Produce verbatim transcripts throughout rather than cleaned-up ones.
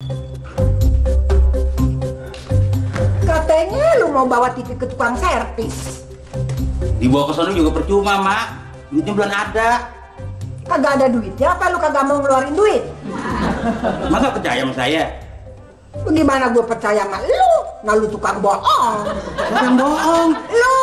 Katanya lu mau bawa T V ke tukang servis. Dibawa ke sana juga percuma, Mak. Duitnya belum ada. Kagak ada duitnya, apa lu kagak mau ngeluarin duit? Masa percaya sama saya? Gimana gue percaya sama lu? Nah lu tukang bohong. Tukang bohong? Lu!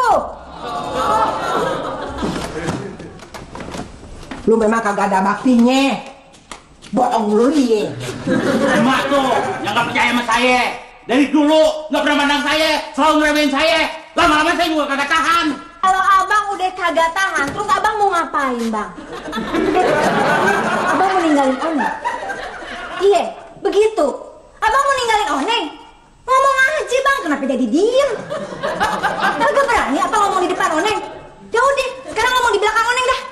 Lu memang kagak ada baktinya. Bohong lu iya. Emak tuh yang gak percaya sama saya. Dari dulu gak pernah mandang saya, selalu ngeremehin saya. Lama-lama saya juga kagak tahan. Kalau abang udah kagak tahan, terus abang mau ngapain, Bang? Abang mau ninggalin Oneng? Iya, begitu. Abang mau ninggalin Oneng? Ngomong aja, Bang. Kenapa jadi diem? Kagak berani apa ngomong di depan Oneng? Jauh deh, sekarang ngomong di belakang Oneng dah.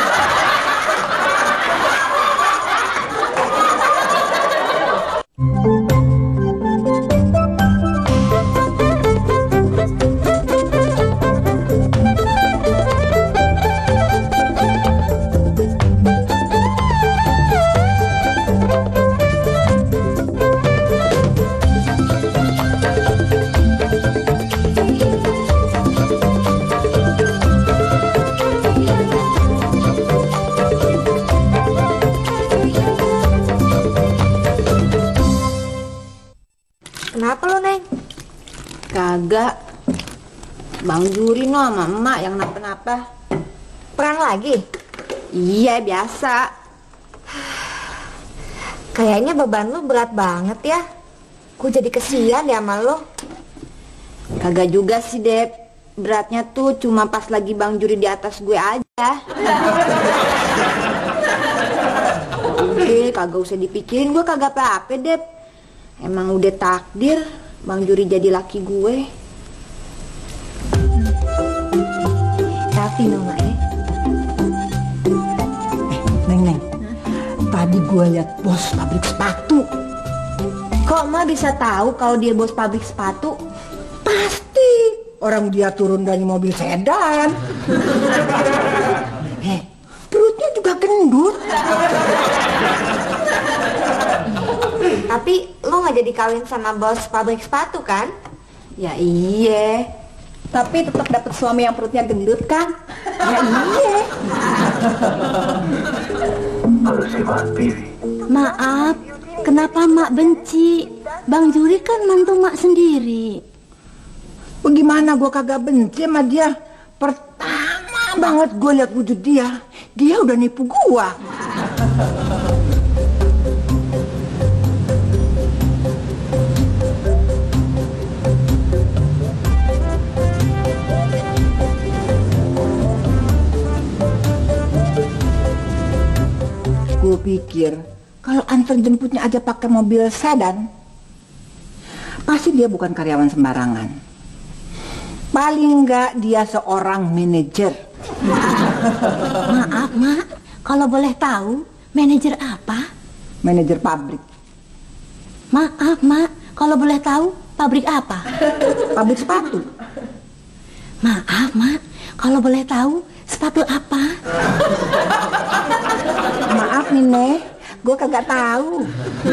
Kenapa lo, Neng? Kagak. Bang Juri no sama emak yang napa-napa. Perang lagi? Iya, biasa. Kayaknya beban lu berat banget ya. Gue jadi kesian ya sama lo. Kagak juga sih, Dep. Beratnya tuh cuma pas lagi Bang Juri di atas gue aja. Oke, kagak usah dipikirin, gue kagak apa-apa, Dep. Emang udah takdir Bang Juri jadi laki gue. Tapi Noma ya. Eh, Neng, Neng. Tadi gue liat bos pabrik sepatu. Kok Ma bisa tahu kalau dia bos pabrik sepatu? Pasti. Orang dia turun dari mobil sedan. Eh, perutnya juga gendut. Tapi lo gak jadi kawin sama bos pabrik sepatu kan? Ya iya. Tapi tetap dapet suami yang perutnya gendut kan? Ya iya. Maaf, kenapa Mak benci? Bang Juri kan mantu Mak sendiri. Bagaimana gue kagak benci sama dia? Pertama banget gue liat wujud dia, dia udah nipu gue. Gue pikir kalau antar jemputnya aja pakai mobil sedan, pasti dia bukan karyawan sembarangan. Paling enggak dia seorang manajer. Maaf Mak, kalau boleh tahu manajer apa? Manajer pabrik. Maaf Mak, kalau boleh tahu pabrik apa? Pabrik sepatu. Maaf Mak, kalau boleh tahu sepatu apa? Maaf nih Neh, gue kagak tahu.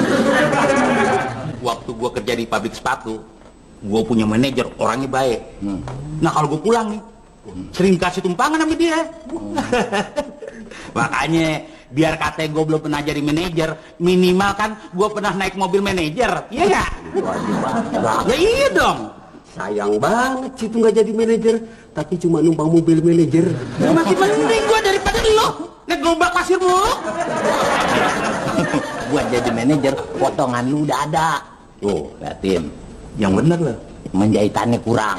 Waktu gue kerja di pabrik sepatu, gue punya manajer, orangnya baik. Hmm. Nah kalau gue pulang nih, sering kasih tumpangan sama dia. Hmm. Makanya biar katanya gue belum pernah jadi manajer, minimal kan gue pernah naik mobil manajer, iya nggak? Ya iya dong. Sayang banget sih itu nggak jadi manajer, tapi cuma numpang mobil manajer. Ya, masih mending gue daripada lo naik gerobak pasir mulu. Buat jadi manajer, potongan lu udah ada. Tuh, liatin. Yang bener loh, menjahitannya kurang.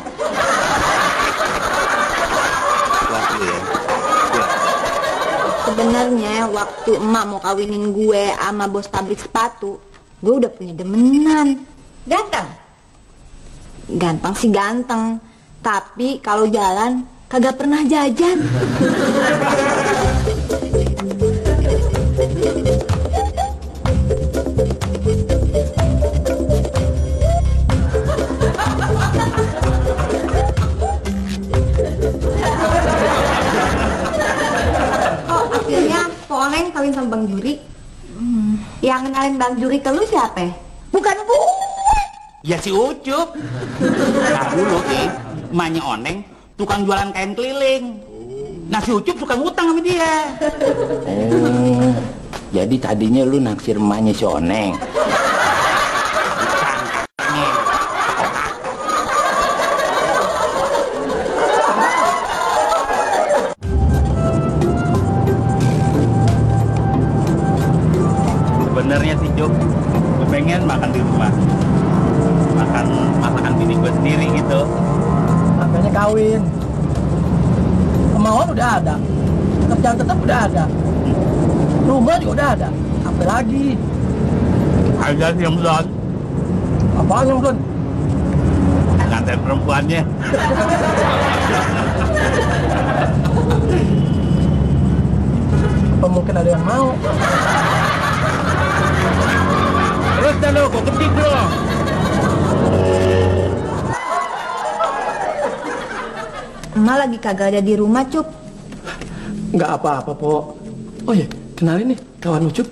Sebenarnya waktu emak mau kawinin gue sama bos pabrik sepatu, gue udah punya demenan. Ganteng? Ganteng sih ganteng, tapi kalau jalan kagak pernah jajan. Kok akhirnya Po Oneng kawin sama Bang Juri? Hmm. Yang kenalin Bang Juri ke lu siapa? Bukan gue. Ya si Ucup. Nah dulu nih, emaknya Oneng tukang jualan kain keliling. Nah si Ucup suka ngutang sama dia. Oh, jadi tadinya lu naksir emaknya si Oneng. Sebenarnya sih Cuk, gue pengen makan di rumah. Makan masakan bini gue sendiri gitu. Makanya kawin. Kemauan udah ada, kerjaan tetap udah ada, rumah juga udah ada. Apa lagi? Ada sih yang belum. Apaan yang belum? Ngatain perempuannya. Apa mungkin ada yang mau? Terus dah lo, kok ketik dong. Emak lagi kagak ada di rumah, Cup. Nggak apa-apa, Po. Oh iya, kenalin nih kawan Ucup.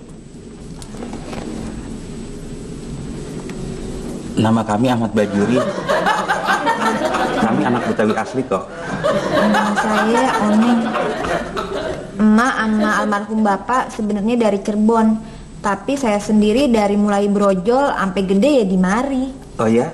Nama kami Ahmad Bajuri. Kami anak Betawi asli kok. Nama saya Oneng. Emak sama almarhum bapak sebenarnya dari Cirebon, tapi saya sendiri dari mulai brojol sampai gede ya di mari. Oh ya?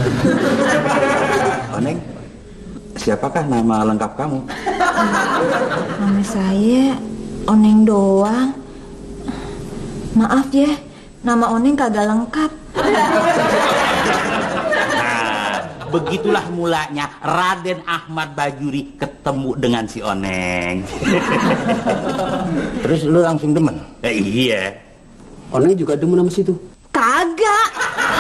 Oneng, siapakah nama lengkap kamu? Nama saya Oneng doang. Maaf ya, nama Oneng kagak lengkap. Nah, begitulah mulanya Raden Ahmad Bajuri ketemu dengan si Oneng. Terus lu langsung demen? Eh, iya. Oneng juga demen sama situ. Kagak.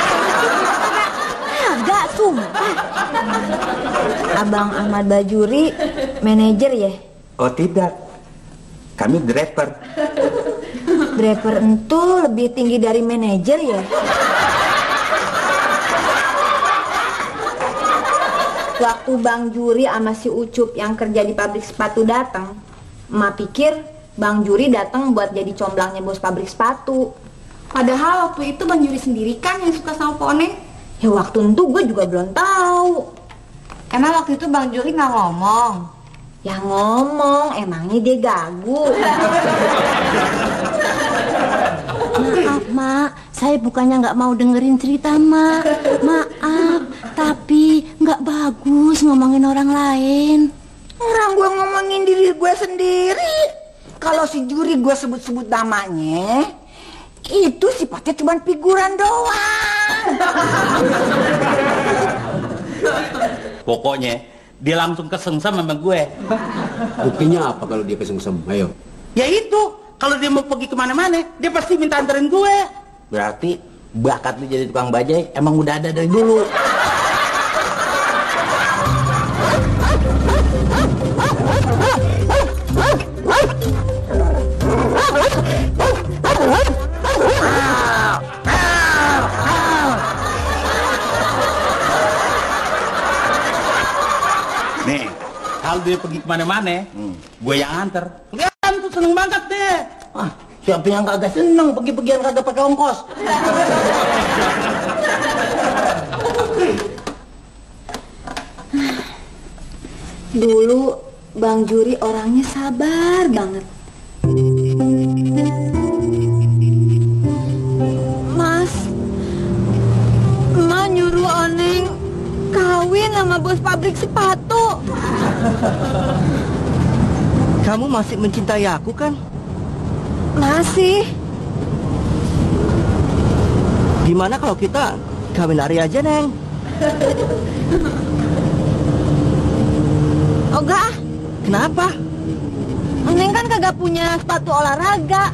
Kagak, sumpah. Abang Ahmad Bajuri manajer ya? Oh tidak, kami driver. Driver itu lebih tinggi dari manajer ya? Waktu Bang Juri sama si Ucup yang kerja di pabrik sepatu datang, emak pikir Bang Juri datang buat jadi comblangnya bos pabrik sepatu. Padahal waktu itu Bang Juri sendiri kan yang suka sama Pak Oneng. Ya waktu itu gue juga belum tahu. Emang waktu itu Bang Juri nggak ngomong? Ya ngomong, emangnya dia gagu. Maaf, Mak. Saya bukannya nggak mau dengerin cerita, Mak. Maaf, tapi nggak bagus ngomongin orang lain. Orang gue ngomongin diri gue sendiri. Kalau si Juri gue sebut-sebut namanya, itu sifatnya cuma figuran doang. Pokoknya dia langsung kesengsem sama gue. Buktinya apa kalau dia kesengsem? Ayo. Ya itu, kalau dia mau pergi kemana-mana, dia pasti minta anterin gue. Berarti bakat lu jadi tukang bajai emang udah ada dari dulu. Nih, kalau dia pergi kemana-mana, hmm. gue yang anter. Kelihatan tuh seneng banget deh. Ah, siapa yang kagak seneng pergi-pergian kagak pakai ongkos? Dulu Bang Juri orangnya sabar banget. Mas, emak nyuruh Oneng kawin sama bos pabrik sepatu. Kamu masih mencintai aku kan? Masih. Gimana kalau kita kawin hari aja, Neng? Oh enggak. Kenapa? Neng kan kagak punya sepatu olahraga.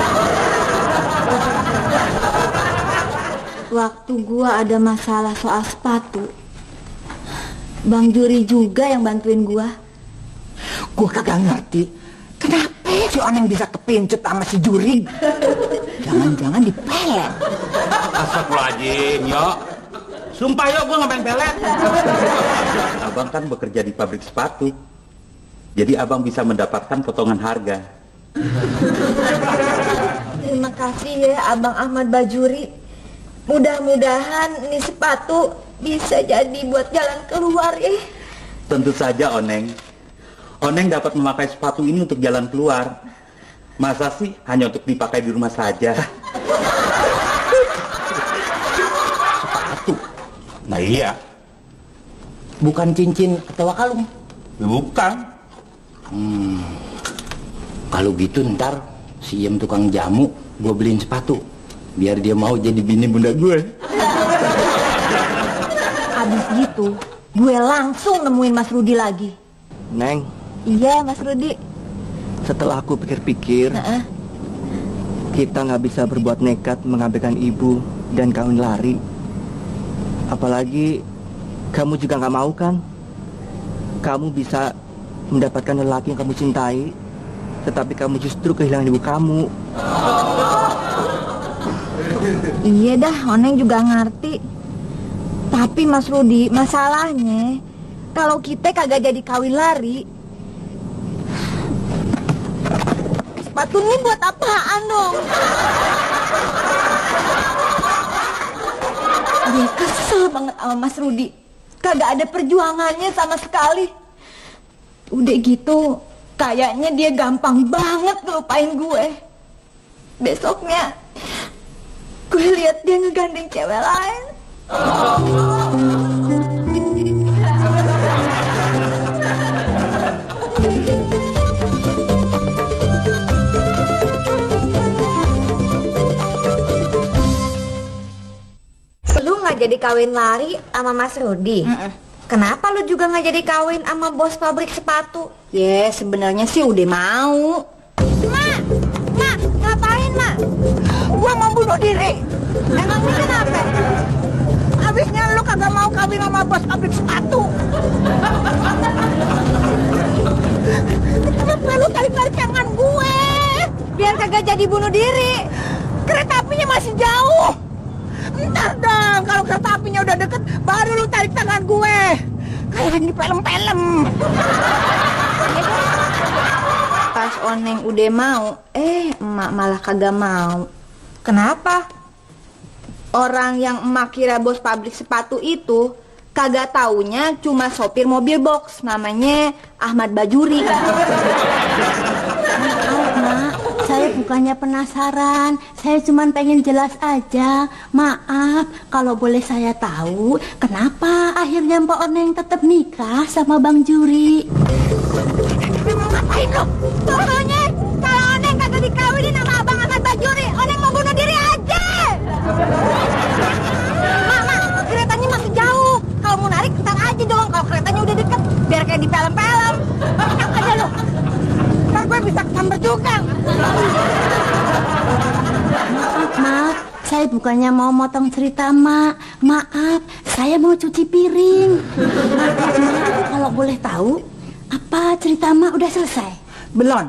Waktu gua ada masalah soal sepatu, Bang Juri juga yang bantuin gua. Gue kagak ngerti kenapa si Oneng bisa kepincut sama si Juri. Jangan-jangan dipelet. Astagfirullahaladzim, yo. Sumpah yo, gue nggak main pelet. Abang kan bekerja di pabrik sepatu, jadi abang bisa mendapatkan potongan harga. Terima kasih ya Abang Ahmad Bajuri. Mudah-mudahan ini sepatu bisa jadi buat jalan keluar ya. Tentu saja Oneng. Oneng dapat memakai sepatu ini untuk jalan keluar. Masa sih hanya untuk dipakai di rumah saja? Sepatu? Nah iya. Bukan cincin atau kalung? Ya, bukan. Hmm. Kalau gitu ntar si Iem tukang jamu gue beliin sepatu biar dia mau jadi bini bunda gue. Habis gitu gue langsung nemuin Mas Rudi lagi. Neng, Iya Mas Rudi. setelah aku pikir-pikir, Heeh. kita nggak bisa berbuat nekat mengabaikan ibu dan kawin lari. Apalagi kamu juga nggak mau kan? Kamu bisa mendapatkan lelaki yang kamu cintai, tetapi kamu justru kehilangan ibu kamu. Iya dah, Oneng juga ngerti. Tapi Mas Rudi, masalahnya kalau kita kagak jadi kawin lari, sepatu ini buat apaan dong? Gue kesel banget sama Mas Rudi. Kagak ada perjuangannya sama sekali. Udah gitu, kayaknya dia gampang banget ngelupain gue. Besoknya gue lihat dia ngegandeng cewek lain. Lu nggak jadi kawin lari sama Mas Rudi? Mm-mm. Kenapa lu juga nggak jadi kawin sama bos pabrik sepatu? Ya, sebenarnya sih udah mau. Mak, Mak, ngapain Mak? Gua mau bunuh diri. Emangnya kenapa? Habisnya lu kagak mau kawin sama bos pabrik sepatu. Kenapa lu tarik-tarik tangan gue? Biar kagak jadi bunuh diri. Kereta apinya masih jauh. Ntar dong, kalau kereta apinya udah deket, baru lu tarik tangan gue. Kayak di film-film. Pas Oneng udah mau, eh emak malah kagak mau. Kenapa? Orang yang emak kira bos pabrik sepatu itu kagak taunya cuma sopir mobil box, namanya Ahmad Bajuri. Maaf, Mak. Saya bukannya penasaran. Saya cuma pengen jelas aja. Maaf, kalau boleh saya tahu, kenapa akhirnya Mbak Oneng tetap nikah sama Bang Juri? Mau ngapain lu? Pokoknya kalau Oneng kagak dikawinin sama Abang Ahmad Bajuri, Oneng mau bunuh diri aja. Mak, Mak, keretanya masih jauh. Kalau mau narik, ntar aja dong. Kalau keretanya udah deket, biar kayak di film-film. Enak aja lu. Ntar gue bisa kesamber juga. Maaf, Mak. Saya bukannya mau motong cerita, Mak. Maaf, saya mau cuci piring. Maaf, Mak. Kalau boleh tahu, apa cerita Mak udah selesai? Belum.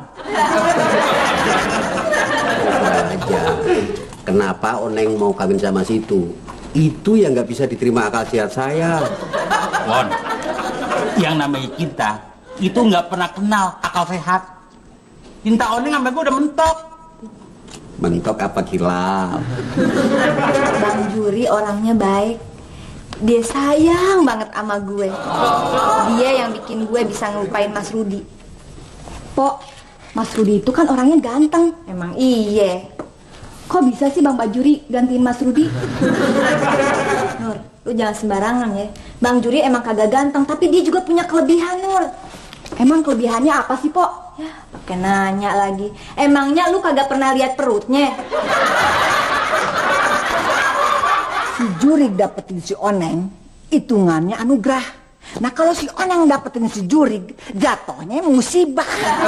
Aja. Kenapa Oneng mau kawin sama situ? Itu yang nggak bisa diterima akal sehat saya. Won, yang namanya cinta itu nggak pernah kenal akal sehat. Cinta Oneng sampai gue udah mentok. Mentok apa kilap? Bang Juri orangnya baik. Dia sayang banget sama gue. Dia yang bikin gue bisa ngelupain Mas Rudi. Pok, Mas Rudi itu kan orangnya ganteng. Emang iya. Kok bisa sih Bang Bajuri gantiin Mas Rudi? Nur, lu jangan sembarangan ya. Bang Juri emang kagak ganteng, tapi dia juga punya kelebihan, Nur. Emang kelebihannya apa sih, Pok? Ya, pakai nanya lagi. Emangnya lu kagak pernah lihat perutnya? Si Jurig dapetin si Oneng, hitungannya anugerah. Nah kalau si Oneng dapetin si Jurig, jatuhnya musibah.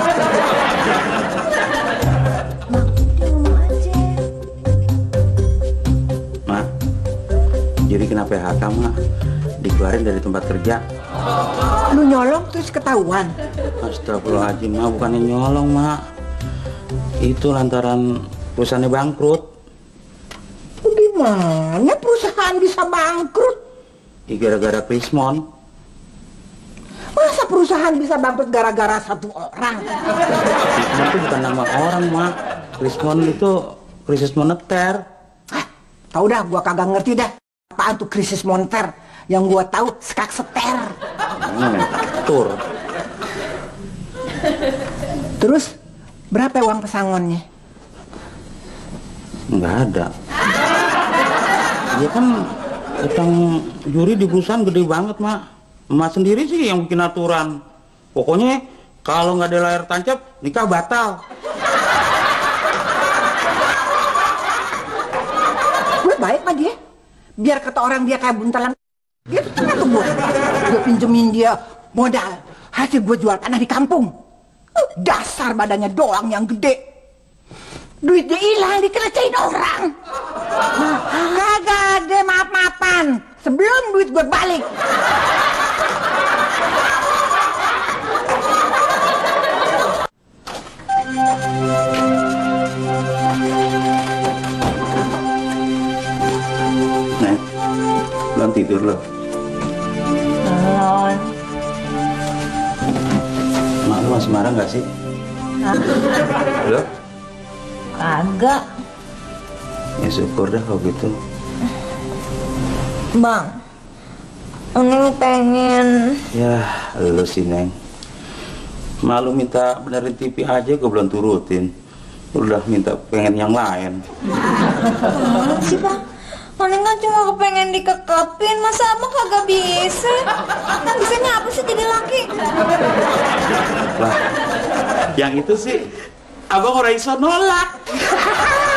Mak, jadi kena P H K, Mak. Dikeluarin dari tempat kerja. Lu nyolong terus ketahuan. Astagfirullahaladzim, Mak. Bukannya nyolong, Mak. Itu lantaran perusahaannya bangkrut. Gimana perusahaan bisa bangkrut? Ya, gara-gara Krismon. Masa perusahaan bisa bangkrut gara-gara satu orang? Krismon itu bukan nama orang, Mak. Krismon itu krisis moneter. Hah? Tau dah, gua kagak ngerti dah. Apaan tuh krisis moneter? Yang gua tahu skak seter. Hmm, tur. Terus berapa uang pesangonnya? Nggak ada. Dia kan utang juri di perusahaan gede banget, Mak. Emak sendiri sih yang bikin aturan. Pokoknya kalau nggak ada layar tancap, nikah batal. Gue baik sama dia. Biar kata orang dia kayak buntalan. Dia tuh pernah tuh gue. Gue pinjemin dia modal. Hasil gue jual tanah di kampung. Dasar badannya doang yang gede. Duitnya hilang dikelecehin orang. Kagak ada maaf-maafan sebelum duit gue balik. Nek, belum tidur loh. Belum. Mak lu masih marah nggak sih? Halo? Kagak. Ya syukur dah kalau gitu. Bang, Neng pengen. Ya, lu sih Neng. Malu minta benerin T V aja gue belum turutin. Udah minta pengen yang lain. Mana sih bang? Neng kan cuma kepengen dikekepin, masa abang kagak bisa? Kan bisanya apa sih jadi laki? Lah, yang itu sih abang orang iso nolak.